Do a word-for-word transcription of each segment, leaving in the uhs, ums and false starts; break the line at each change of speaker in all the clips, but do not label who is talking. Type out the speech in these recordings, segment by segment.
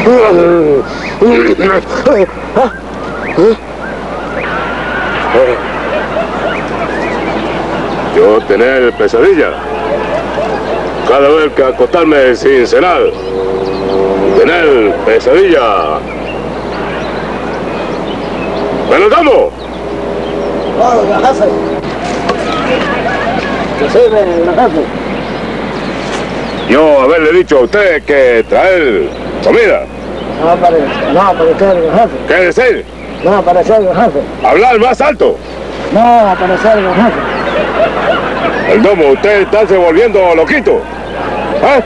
Yo tener pesadilla cada vez que acostarme sin cenar. Tener pesadilla. ¡Bueno, damos!
¡Oh, la jefe! ¿Qué sirve, la jefe?
Yo haberle dicho a usted que traer comida.
No aparece, no aparecer el jefe.
¿Qué decir?
No aparecer el jefe.
Hablar más alto.
No aparecer el jefe.
El domo, usted está se volviendo loquito. ¿Eh?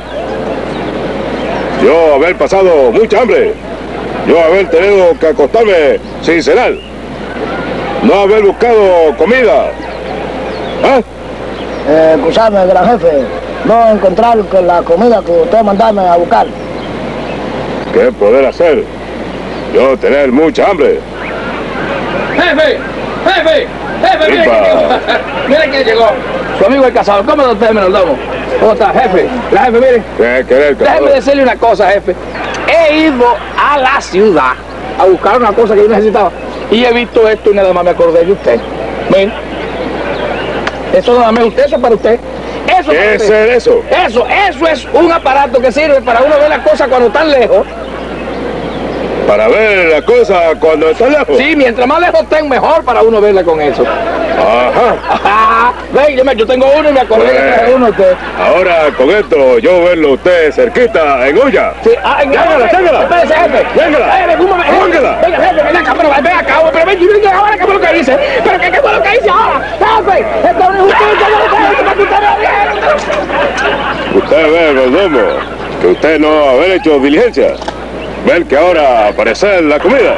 Yo haber pasado mucha hambre. Yo haber tenido que acostarme sin cenar. No haber buscado comida. ¿Eh?
Eh, escuchame, gran jefe. No encontrar con la comida que usted mandarme a buscar.
¿Qué poder hacer? Yo tener mucha hambre.
¡Jefe! ¡Jefe! ¡Jefe! ¡Mire quién llegó! ¡Mire quién llegó! Su amigo el cazador. ¿Cómo está usted, Meneldomo? ¿Cómo está, jefe? La jefe, mire.
¿Qué querer,
Déjeme
cazador?
decirle una cosa, jefe. He ido a la ciudad a buscar una cosa que yo necesitaba. Y he visto esto y nada más me acordé de usted. Ven. Eso nada más, usted, eso es para usted. Eso es para
¿Qué
usted.
es eso?
Eso, eso es un aparato que sirve para uno ver las cosas cuando están lejos.
Para ver la cosa cuando está lejos.
Sí, mientras más lejos estén, mejor para uno verla con eso.
Ajá.
Ajá. Ven, yo, me- yo tengo uno y me acordé que traje uno a usted.
Ahora con esto yo verlo usted cerquita en olla.
Sí, ah, en-
Téngala, téngala.
Espérese, jefe.
Téngala.
Eh, ven, un momento.
Póngala.
Venga, jefe, ven acá, pero ven acá, pero ven, ven ahora, ¿qué fue lo que hice? ¿Pero qué, qué fue lo que hice ahora? Jefe, esto es una injusticia, yo no sé, esto para que usted me vea.
Usted ve, Verdomo, que usted no haber hecho diligencia. Ver que ahora aparece la comida.